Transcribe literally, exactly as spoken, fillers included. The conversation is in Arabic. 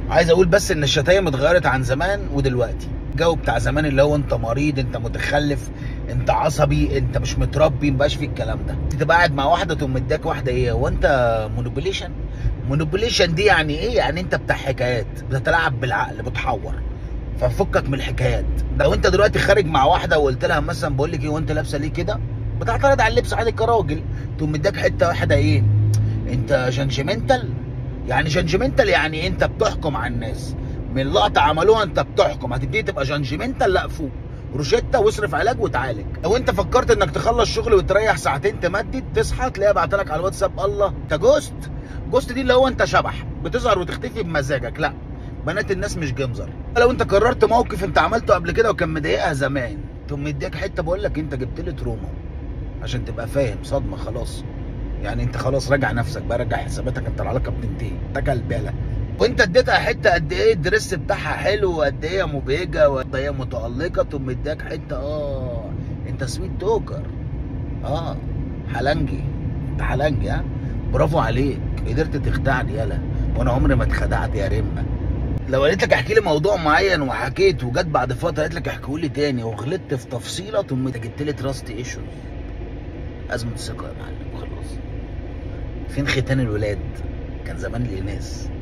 عايز اقول بس ان الشتايم اتغيرت عن زمان ودلوقتي. الجو بتاع زمان اللي هو انت مريض، انت متخلف، انت عصبي، انت مش متربي، مبقاش فيه الكلام ده. انت تبقى قاعد مع واحده تقوم مداك واحده ايه وانت مونوبوليشن. مونوبوليشن دي يعني ايه؟ يعني انت بتاع حكايات، بتتلاعب بالعقل، بتحور. ففكك من الحكايات. لو انت دلوقتي خارج مع واحده وقلت لها مثلا بقول لك ايه وانت لابسه ليه كده، بتعترض على اللبس عادي كراجل، تقوم مداك حته واحده ايه؟ انت جنجمنتال. يعني جنجمنتال يعني انت بتحكم على الناس من لقطه عملوها، انت بتحكم. هتبتدي تبقى جنجمنتال؟ لا، فوق روشته واصرف علاج وتعالج. لو انت فكرت انك تخلص شغل وتريح ساعتين تمدد، تصحى تلاقيها بعتلك على الواتساب الله انت جوست. جوست دي اللي هو انت شبح بتظهر وتختفي بمزاجك. لا، بنات الناس مش جمزر. لو انت قررت موقف انت عملته قبل كده وكان مضايقها زمان، تقوم مديك حته بقول لك انت جبت لي تروما عشان تبقى فاهم. صدمه خلاص. يعني انت خلاص راجع نفسك بقى، راجع حساباتك، انت العلاقه بتنتهي، اتكل بالك. وانت اديتها حته قد ايه الدريس بتاعها حلو وقد ايه مبهجه وقد ايه متالقه، تقوم مديك حته اه انت سويت توكر. اه حلنجي، انت حلنجي. ها برافو عليك، قدرت تخدعني. يالا وانا عمري ما اتخدعت يا رمه. لو قالت لك احكي لي موضوع معين وحكيت وجت بعد فتره قالت لك احكيه لي تاني وغلطت في تفصيله، تقوم انت جبت لي تراست ايشوز، ازمه ثقه يا معلم. خلاص. فين ختان الولاد؟ كان زمان ليه ناس.